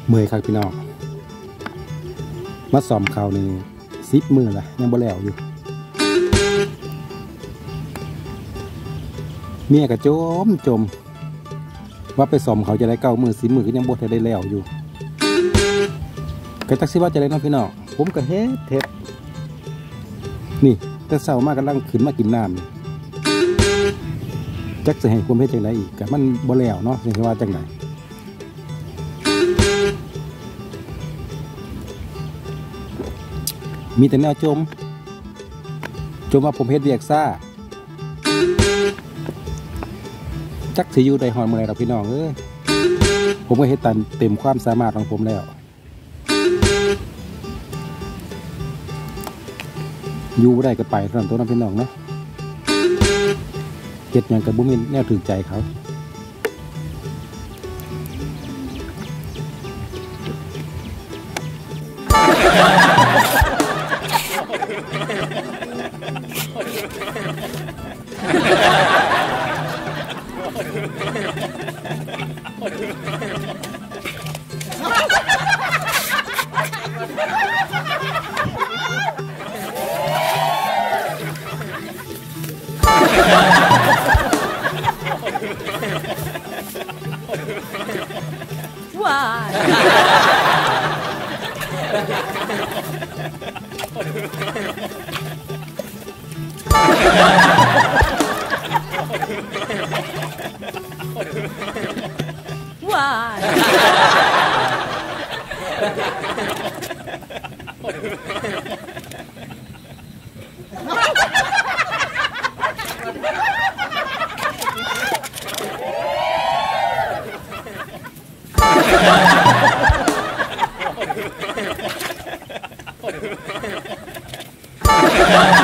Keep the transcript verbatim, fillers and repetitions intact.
เมื่อยครับพี่น้องมาซ้อมเขานี่สิบมือละยังบ่แล้วอยู่เมียก็จมจมว่าไปซ้อมเขาจะได้เก้ามือสิบมือก็ยังบ่ได้แล้วอยู่ก็จักสิว่าจะได้น้องพี่น้องผมก็เฮ็ดเฮ็ดนี่แต่เช้ามากกำลังขึ้นมากินน้ำจักจะให้ความเฮ็ดจังไดอีกก็มันบ่แล้วเนาะสิว่าจังไดมีแต่แนวจมจมว่าผมเฮ็ดเวียกซ่าจักสิอยู่ได้หอนเมื่อไรเราพี่น้องเอ้ยผมก็เฮ็ดตามเต็มความสามารถของผมแล้วอยู่ได้ก็ไปเท่านั้นตัวน้องพี่น้องเนาะเฮ็ดหยังกับบุ้มินแนวถึงใจเขา Why? Why?